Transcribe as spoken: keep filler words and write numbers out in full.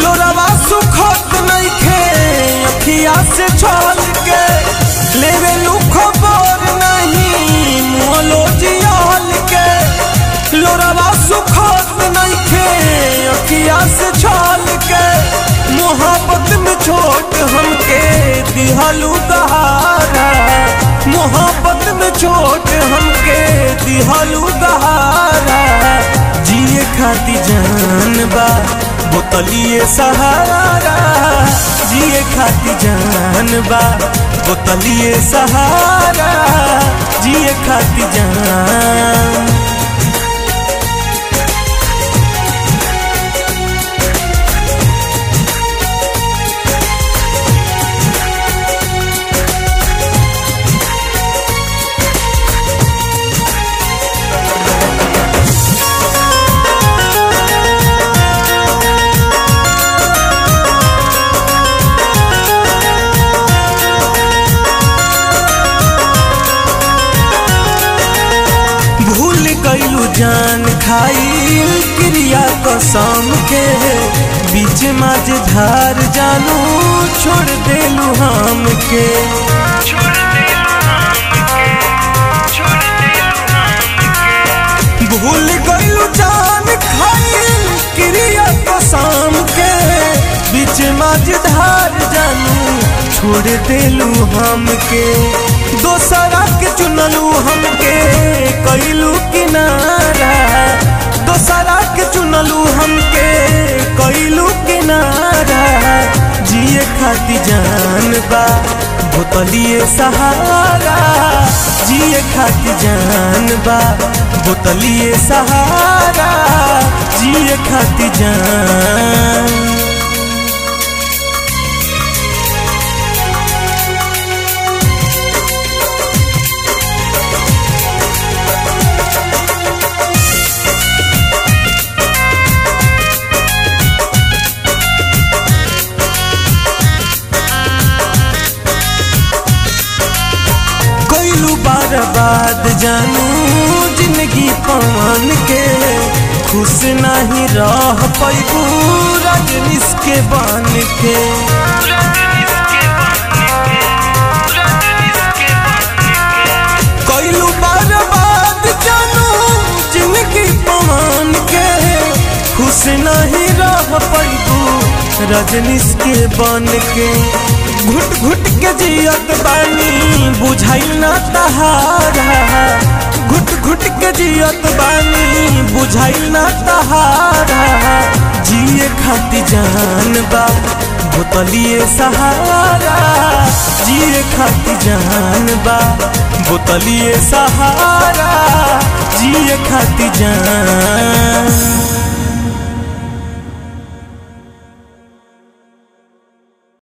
लोरवा सुखत नइखे अखिया से छल के लेवे खबर नहीं मोलो जियाल के लोरवा सुखत नइखे अखिया से छल के मोहब्बत में छोट हमके दिहलू दहारा मोहब्बत में छोट हमके दिहलू दहारा जिए खाती जान बा बोतलिए सहारा जिए खाती जान बा बोतलिए सहारा जिए खाती जान। कैलू जान खाइल क्रिया कसम के बीच माझ धार जानू छोड़ देलू हम के भूल गैलू जान खाइल क्रिया कसम के बीच माझ धार जानू छोड़ देलू हम के दोसरा के चुनलू हमके कैलू किनारा दोसरा के चुनलू हमके कैलू किनारा जिए खाती जान बा बोतलिए सहारा जिए खाती जान बा बोतलिए सहारा जिए खाती जान। बर्बाद जानू जिंदगी पवन के खुश नहीं रह पैबू रजनीश के बन के कैलू बर्बाद जानू जिंदगी पवन के खुश नहीं रह पैबू रजनीश के बन के घुट घुट के जियत बानी बुझाइल ना तहारा घुट घुट के जियत बानी बुझाइल ना तहारा जिए खाती जान बा बोतलिए सहारा जिए खाती जान बा बोतलिए सहारा जिए खाती जान।